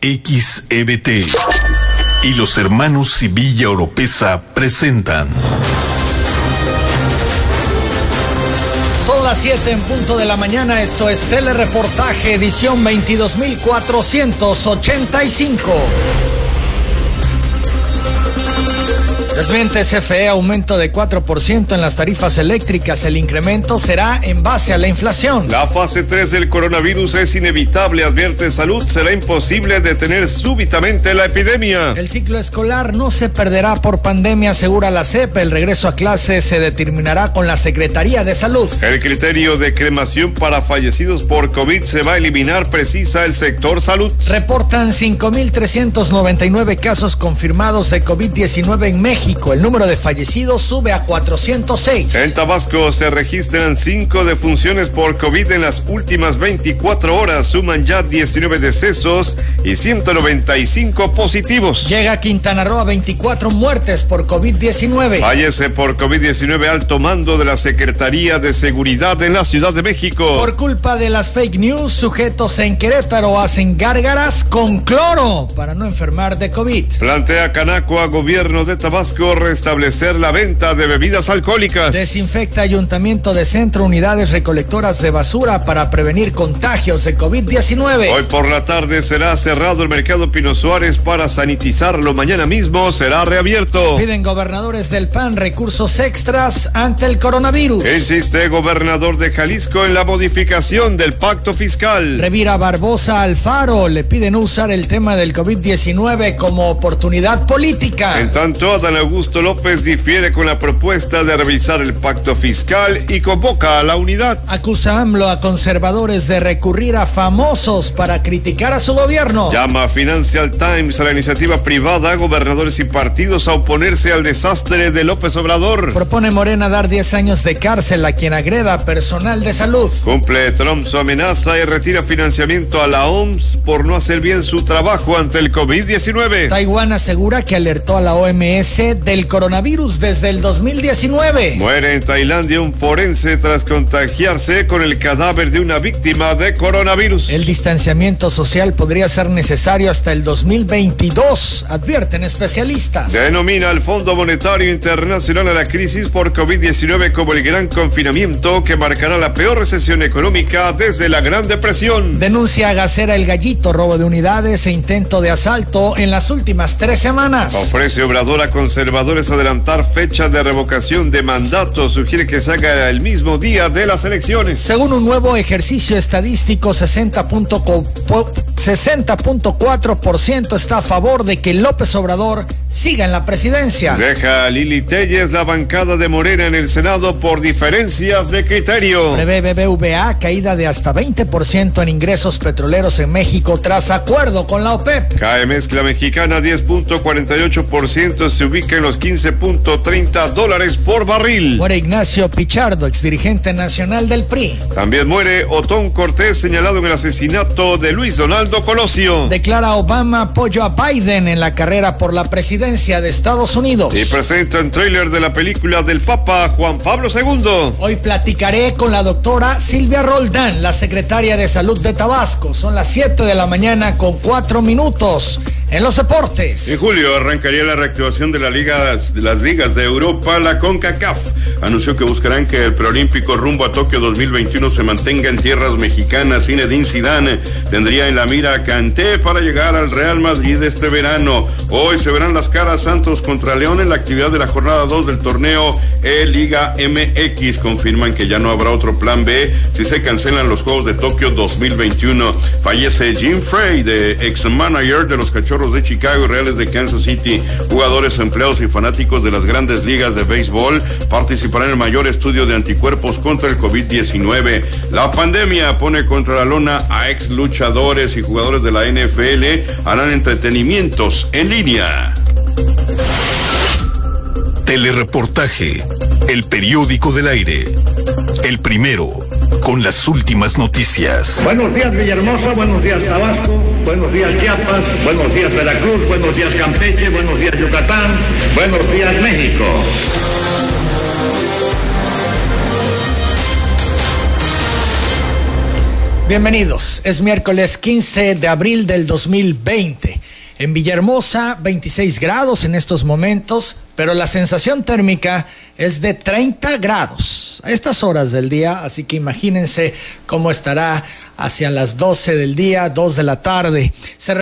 XEBT y los hermanos Sevilla Oropesa presentan. Son las 7 en punto de la mañana, esto es Telereportaje, edición 22.485. Desmiente CFE aumento de 4% en las tarifas eléctricas. El incremento será en base a la inflación. La fase 3 del coronavirus es inevitable, advierte Salud. Será imposible detener súbitamente la epidemia. El ciclo escolar no se perderá por pandemia, asegura la SEP. El regreso a clases se determinará con la Secretaría de Salud. El criterio de cremación para fallecidos por COVID se va a eliminar, precisa el sector salud. Reportan 5.399 casos confirmados de COVID-19 en México. El número de fallecidos sube a 406. En Tabasco se registran 5 defunciones por COVID en las últimas 24 horas. Suman ya 19 decesos y 195 positivos. Llega a Quintana Roo a 24 muertes por COVID-19. Fallece por COVID-19 alto mando de la Secretaría de Seguridad en la Ciudad de México. Por culpa de las fake news, sujetos en Querétaro hacen gárgaras con cloro para no enfermar de COVID. Plantea Canaco a gobierno de Tabasco restablecer la venta de bebidas alcohólicas. Desinfecta Ayuntamiento de Centro unidades recolectoras de basura para prevenir contagios de COVID-19. Hoy por la tarde será cerrado el mercado Pino Suárez para sanitizarlo. Mañana mismo será reabierto. Piden gobernadores del PAN recursos extras ante el coronavirus. Insiste gobernador de Jalisco en la modificación del pacto fiscal. Revira Barbosa Alfaro. Le piden no usar el tema del COVID-19 como oportunidad política. En tanto, Adán Augusto López difiere con la propuesta de revisar el pacto fiscal y convoca a la unidad. Acusa AMLO a conservadores de recurrir a famosos para criticar a su gobierno. Llama Financial Times a la iniciativa privada, gobernadores y partidos a oponerse al desastre de López Obrador. Propone Morena dar 10 años de cárcel a quien agreda personal de salud. Cumple Trump su amenaza y retira financiamiento a la OMS por no hacer bien su trabajo ante el COVID-19. Taiwán asegura que alertó a la OMS del coronavirus desde el 2019. Muere en Tailandia un forense tras contagiarse con el cadáver de una víctima de coronavirus. El distanciamiento social podría ser necesario hasta el 2022, advierten especialistas. Denomina al Fondo Monetario Internacional a la crisis por COVID-19 como el gran confinamiento que marcará la peor recesión económica desde la Gran Depresión. Denuncia a Gacera El Gallito robo de unidades e intento de asalto en las últimas 3 semanas. Ofrece Obrador a conservadores adelantar fecha de revocación de mandato. Sugiere que se haga el mismo día de las elecciones. Según un nuevo ejercicio estadístico, 60.4% está a favor de que López Obrador siga en la presidencia. Deja a Lili Telles la bancada de Morena en el Senado por diferencias de criterio. Prevé BBVA caída de hasta 20% en ingresos petroleros en México tras acuerdo con la OPEP. Cae mezcla mexicana 10.48%, se ubica en los $15.30 por barril. Muere Ignacio Pichardo, exdirigente nacional del PRI. También muere Otón Cortés, señalado en el asesinato de Luis Donaldo Colosio. Declara Obama apoyo a Biden en la carrera por la presidencia de Estados Unidos. Y presenta un tráiler de la película del Papa Juan Pablo II. Hoy platicaré con la doctora Silvia Roldán, la secretaria de Salud de Tabasco. Son las 7 de la mañana con 4 minutos. En los deportes. En julio arrancaría la reactivación de las ligas de Europa. La CONCACAF anunció que buscarán que el preolímpico rumbo a Tokio 2021 se mantenga en tierras mexicanas. Zinedine Zidane tendría en la mira a Kanté para llegar al Real Madrid este verano. Hoy se verán las caras Santos contra León en la actividad de la jornada 2 del torneo Liga MX. Confirman que ya no habrá otro plan B si se cancelan los Juegos de Tokio 2021. Fallece Jim Frey, ex manager de los Cachorros de Chicago y Reales de Kansas City. Jugadores, empleados y fanáticos de las grandes ligas de béisbol participarán en el mayor estudio de anticuerpos contra el COVID-19. La pandemia pone contra la lona a ex luchadores y jugadores de la NFL. Harán entretenimientos en línea. Telereportaje, el periódico del aire, el primero con las últimas noticias. Buenos días Villahermosa, buenos días Tabasco, buenos días Chiapas, buenos días Veracruz, buenos días Campeche, buenos días Yucatán, buenos días México. Bienvenidos, es miércoles 15 de abril del 2020. En Villahermosa, 26 grados en estos momentos, pero la sensación térmica es de 30 grados a estas horas del día, así que imagínense cómo estará hacia las 12 del día, 2 de la tarde.